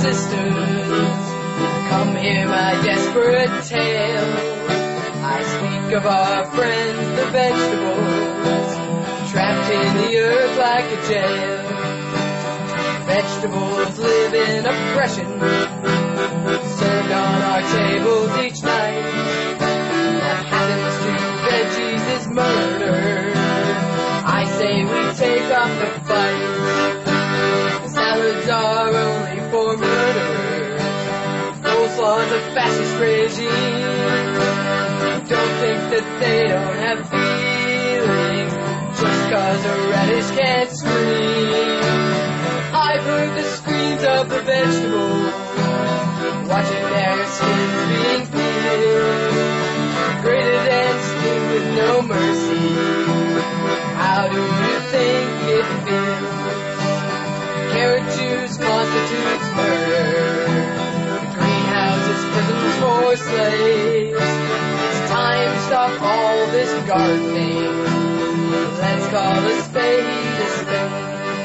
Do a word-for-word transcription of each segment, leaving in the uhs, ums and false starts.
sisters, come hear my desperate tale. I speak of our friends, the vegetables, trapped in the earth like a jail. Vegetables live in oppression, served on our tables each night. What happens to veggies is murder. I say we take off the fight. Salads are only for murderers. Coleslaw's a fascist regime. Don't think that they don't have feelings just cause a radish can't scream. I've heard the screams of the vegetables, watching their skins being peeled, grated and skinned with no mercy. How do you think it feels? Carrot juice constitutes murder. The greenhouse is prisons for slaves. It's time to stop all this gardening. Let's call a spade a spade.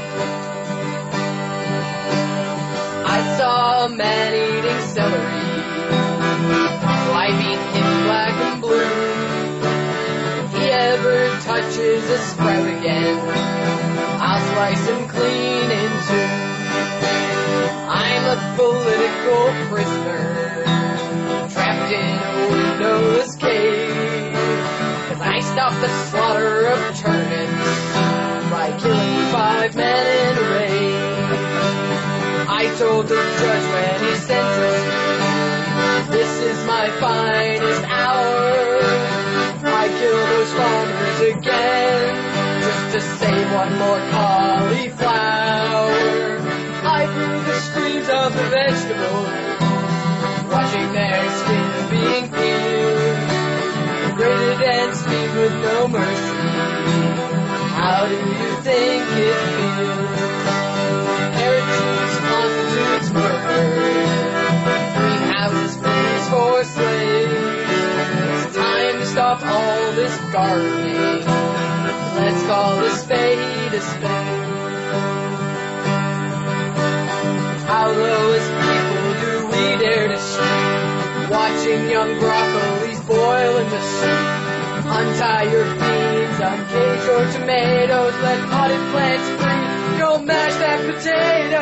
I saw a man eating celery, wiping his black and blue. If he ever touches a sprout again, I'll slice him clean in two. I'm a political prisoner, trapped in a windowless cave, 'cause I stopped the slaughter of turnips by killing five men in a raid. I told the judge when he sentenced me, this is my finest hour. I kill those farmers again, just to save one more cauliflower. I've heard the screams of the vegetables, watching their skins being peeled, grated and steamed with no mercy. How do you think it feels? Carrot juice constitutes murder. Greenhouses please for slaves. It's time to stop all this gardening. Let's call a spade a spade. How low as people do we dare to shoot? Watching young broccolis boil in the soup. Untie your beans, uncage your tomatoes, let potted plants breathe. Don't mash that potato.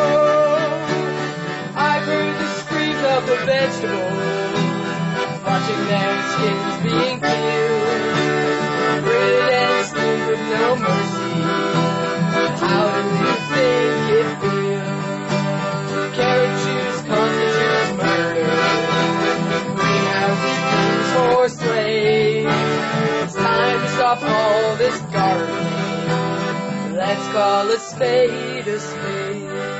I've heard the screams of the vegetables, watching their skins being peeled, grated and skinned with no mercy. How do you think it feels? Carrot juice constitutes murder. Greenhouses please for slaves. It's time to stop all this gardening. Let's call a spade a spade.